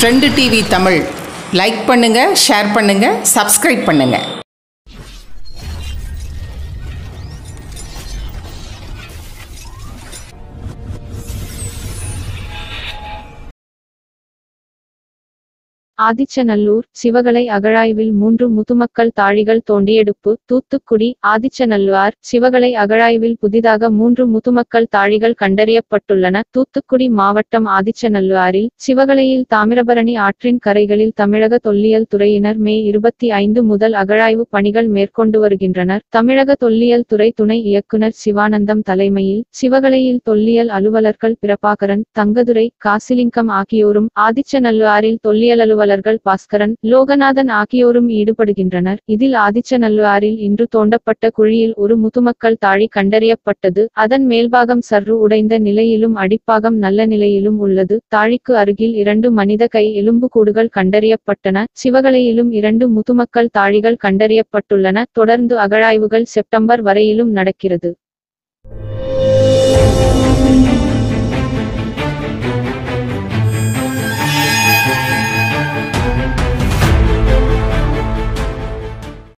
Trend TV Tamil like பண்ணுங்க, share பண்ணுங்க, subscribe பண்ணுங்க. ஆதிச்சநல்லூர் சிவகலை அகழாய்வில் 3 முதுமக்கள் தாழிகள் தோண்டியெடுப்பு. தூத்துக்குடி ஆதிச்சநல்லூர் சிவகலை அகழாய்வில் புதிதாக 3 முதுமக்கள் தாழிகள் கண்டறியப்பட்டுள்ளன. தூத்துக்குடி மாவட்டம் ஆதிச்சநல்லூரில் சிவகலையில் தாமிரபரணி ஆற்றின் கரைகளில் தமிழக தொல்லியல் துறையினர் மே 25 முதல் அகழாய்வு பணிகள் மேற்கொண்டு வருகின்றனர். தமிழக தொல்லியல் துறை துணை இயக்குனர் சிவானந்தம் தலைமையில் சிவகலையில் தொல்லியல் அலுவலர்கள் பிரபாகரன், தங்கதுரை, காசிலிங்கம் ஆகியோரும், ஆதிச்சநல்லூரில் தொல்லியல் அலுவலர்கள் பாஸ்கரன், லோகநாதன் ஆகியோரும் ஈடுபடுகின்றனர். இதில் ஆதிச்சநல்லூரில் இன்று தோண்டப்பட்ட குழியில் ஒரு முதுமக்கள் தாழி கண்டறியப்பட்டது. அதன் மேல்பாகம் சற்று உடைந்த நிலையிலும் அடிப்பாகம் நல்ல நிலையிலும் உள்ளது. தாழிக்கு அருகில் 2 மனித கை எலும்புக்கூடுகள் கண்டறியப்பட்டன. சிவகலையிலும் 2 முதுமக்கள் தாழிகள் கண்டறியப்பட்டுள்ளன. தொடர்ந்து அகழாய்வுகள் செப்டம்பர் வரையிலும் நடக்கிறது.